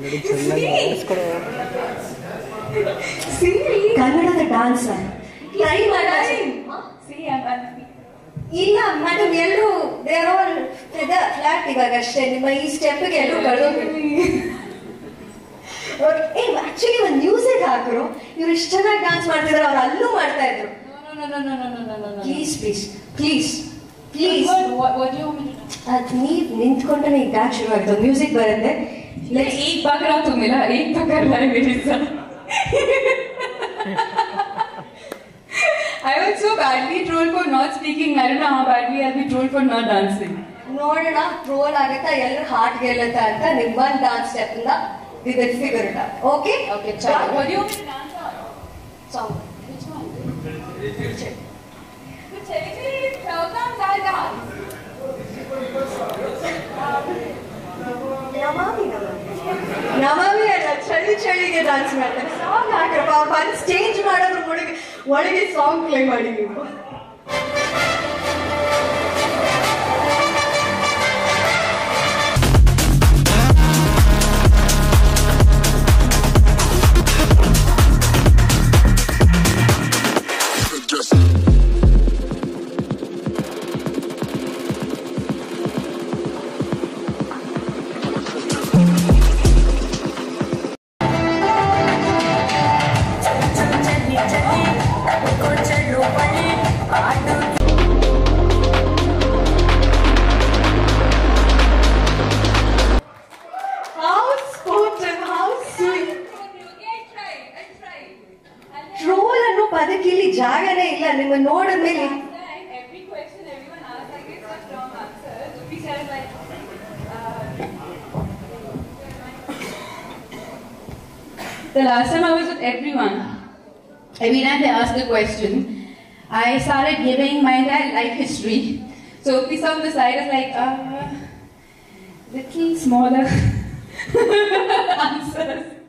See, Kannada dancer. Try see, ಇಲ್ಲ madam ಎಲ್ಲರೂ they are all flat ಇವಾಗ ಅಷ್ಟೇ ನಿಮ್ಮ ಈ ಸ್ಟೆಪ್ಗೆ ಎಲ್ಲರೂ ಕಳೆದೋಗ್ಬಿಟ್ಟು ಆಕ್ಚುಲಿ ಒಂದು ಮ್ಯೂಸಿಕ್ ಹಾಕರು ಇವ್ರು ಇಷ್ಟು ಚೆನ್ನಾಗಿ ಡಾನ್ಸ್ ಮಾಡ್ತಿದ್ರು ಅವ್ರು ಅಲ್ಲೂ ಮಾಡ್ತಾ ಇದ್ರು ಪ್ಲೀಸ್ ಪ್ಲೀಸ್ ಪ್ಲೀಸ್ ಪ್ಲೀಸ್ ಅದು ನೀವು ನಿಂತ್ಕೊಂಡ್ರೆ ಈಗ ಡಾನ್ಸ್ ಶುರು ಆಗುತ್ತೆ ಮ್ಯೂಸಿಕ್ ಬರುತ್ತೆ एक बकरा तो मिला एक तो कर रहा है मेरे साथ I was so badly trolled for not speaking. I don't know how badly I'll be trolled for not dancing. ನೋಡೋಣ ಟ್ರೋಲ್ ಆಗುತ್ತಾ ಎಲ್ಲರೂ ಹಾರ್ಟ್ ಗೆಲ್ಲುತ್ತಾ ಅಂತ ನಿಮ್ಮ ಒಂದು ಡಾನ್ಸ್ ಸ್ಟೆಪ್ ಇಂದ we will figure it out. Okay? Okay, chalo. What do you want to dance on? Song. Which one? Which one? ನಮಾಮಿ ಅಲ್ಲ ಚಳಿ ಚಳಿಗೆ ಡಾನ್ಸ್ ಮಾಡ್ತಾರೆ ಸಾಂಗ್ ಹಾಕ್ರಪ್ಪ ಅವ್ರು ಬಂದು ಚೇಂಜ್ ಮಾಡೋದ್ರ ಒಳಗೆ ಸಾಂಗ್ ಪ್ಲೇ ಮಾಡಿ ನೀವು ಅದಕ್ಕಿಲ್ಲಿ ಜಾಗನೇ ಇಲ್ಲ ನಿಮ್ಮ ನೋಡಿದ ಮೇಲೆ The last time I was with everyone, every time they asked a question, I started giving my entire life history. So if we saw on the side, it's like little smaller answers.